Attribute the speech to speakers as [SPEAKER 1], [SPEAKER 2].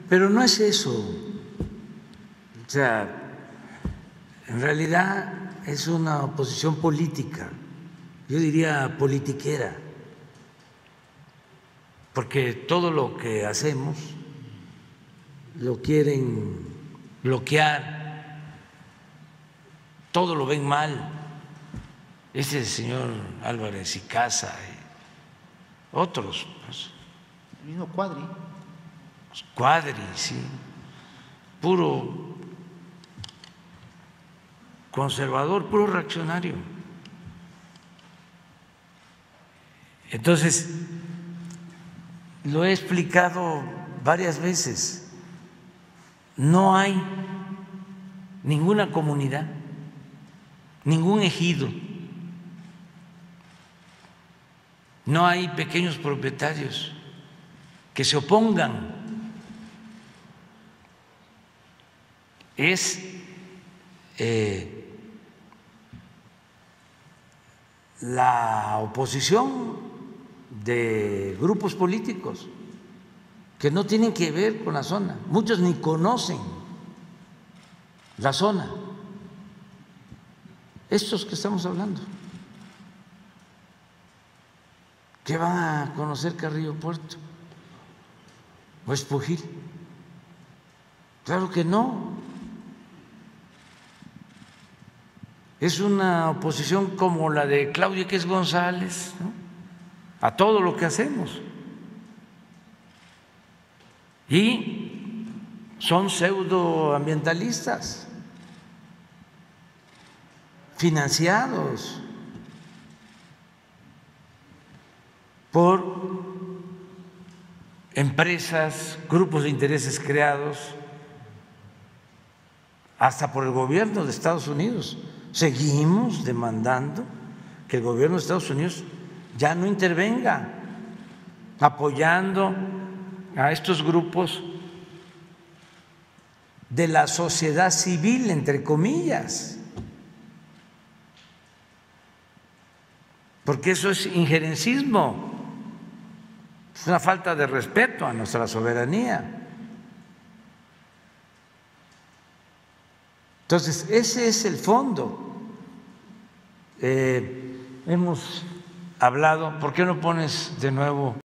[SPEAKER 1] Pero no es eso. O sea, en realidad es una oposición política, yo diría politiquera, porque todo lo que hacemos lo quieren bloquear, todo lo ven mal. Ese señor Álvarez y Casa y otros, pues,
[SPEAKER 2] el mismo Cuadri.
[SPEAKER 1] Cuadri, sí, puro conservador, puro reaccionario. Entonces, lo he explicado varias veces, no hay ninguna comunidad, ningún ejido, no hay pequeños propietarios que se opongan. Es la oposición de grupos políticos que no tienen que ver con la zona, muchos ni conocen la zona, estos que estamos hablando. ¿Qué van a conocer Carrillo Puerto o Espujil? Claro que no. Es una oposición como la de Claudia X González, ¿no?, a todo lo que hacemos. Y son pseudoambientalistas, financiados por empresas, grupos de intereses creados hasta por el gobierno de Estados Unidos. Seguimos demandando que el gobierno de Estados Unidos ya no intervenga apoyando a estos grupos de la sociedad civil, entre comillas, porque eso es injerencismo, es una falta de respeto a nuestra soberanía. Entonces, ese es el fondo. Hemos hablado, ¿por qué no pones de nuevo